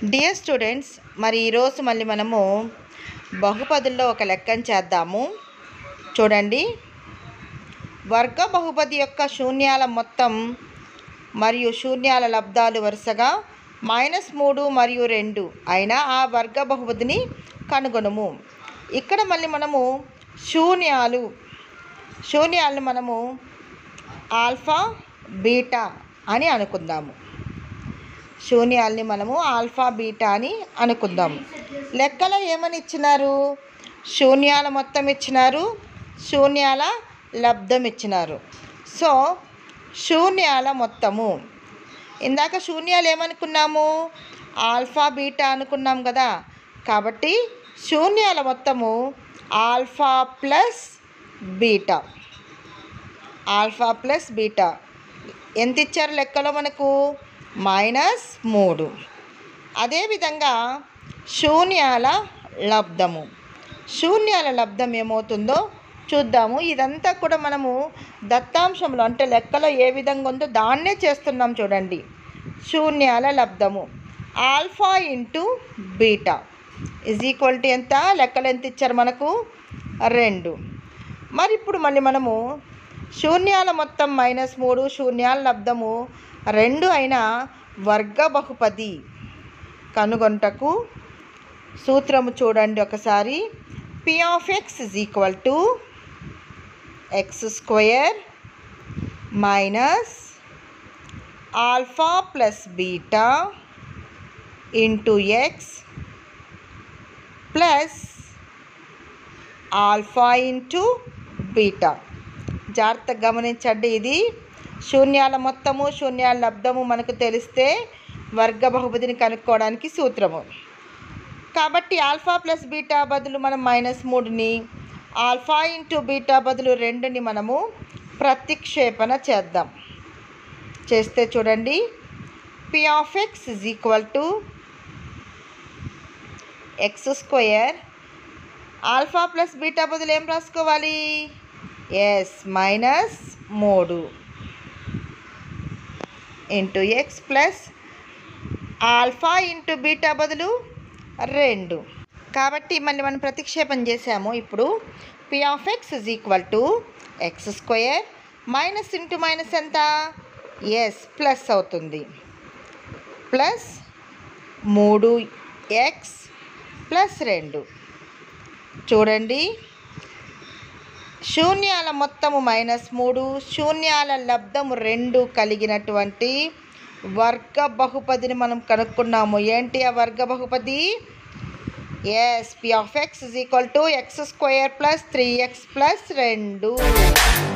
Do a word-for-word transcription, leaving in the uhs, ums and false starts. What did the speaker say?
Dear students, మరి ఈరోజు మళ్ళీ మనము బహుపదుల్లో ఒక లెక్కను చేద్దాము. చూడండి, వర్గ బహుపది యొక్క శూన్యాల మొత్తం మరియు శూన్యాల లబ్ధాలు వరుసగా మైనస్ మూడు మరియు రెండు అయినా ఆ వర్గ బహుపదిని కనుగొనము. ఇక్కడ మళ్ళీ మనము శూన్యాలు శూన్యాలను మనము ఆల్ఫా బీటా అని అనుకుందాము. శూన్యాల్ని మనము ఆల్ఫా బీటా అని అనుకుందాము. లెక్కలో ఏమని ఇచ్చినారు? శూన్యాల మొత్తం ఇచ్చినారు, శూన్యాల లబ్ధం ఇచ్చినారు. సో శూన్యాల మొత్తము, ఇందాక శూన్యాలు ఏమనుకున్నాము? ఆల్ఫా బీటా అనుకున్నాం కదా. కాబట్టి శూన్యాల మొత్తము alpha plus beta. Alpha plus beta ఎంత ఇచ్చారు లెక్కలో మనకు? మైనస్ మూడు. అదేవిధంగా శూన్యాల లబ్ధము, శూన్యాల లబ్ధం ఏమవుతుందో చూద్దాము. ఇదంతా కూడా మనము దత్తాంశంలో అంటే లెక్కలో ఏ విధంగా ఉందో దాన్నే చేస్తున్నాం. చూడండి, శూన్యాల లబ్ధము alpha into beta is equal to ఎంత? లెక్కలు ఎంత ఇచ్చారు మనకు? రెండు. మరి ఇప్పుడు మళ్ళీ మనము శూన్యాల మొత్తం మైనస్ మూడు, శూన్యాల లబ్ధము రెండు అయిన వర్గ బహుపది కనుగొంటకు సూత్రము చూడండి ఒకసారి. P of X is equal to X square minus alpha plus beta into X plus alpha into beta. జాగ్రత్తగా గమనించండి, ఇది శూన్యాల మొత్తము శూన్యాల లబ్ధము మనకు తెలిస్తే వర్గ బహుపదిని కనుక్కోవడానికి సూత్రము. కాబట్టి ఆల్ఫా ప్లస్ బీటా బదులు మనం మైనస్ మూడుని, ఆల్ఫా ఇంటూ బీటా బదులు రెండుని మనము ప్రతిక్షేపణ చేద్దాం. చేస్తే చూడండి, P of X is equal to X square, alpha plus beta బదులు ఏం రాసుకోవాలి? ఎస్ మైనస్ మూడు into X plus alpha into beta బదులు రెండు. కాబట్టి మళ్ళీ మనం ప్రతిక్షేపం చేసాము. ఇప్పుడు P of X is equal to X square minus into minus ఎంత? ఎస్ ప్లస్ అవుతుంది. ప్లస్ మూడు ఎక్స్ ప్లస్ రెండు. చూడండి, శూన్యాల మొత్తము మైనస్ మూడు, శూన్యాల లబ్ధము రెండు కలిగినటువంటి వర్గ బహుపదిని మనం కనుక్కున్నాము. ఏంటి ఆ వర్గ బహుపది? Yes P of X is equal to X square plus three X plus రెండు.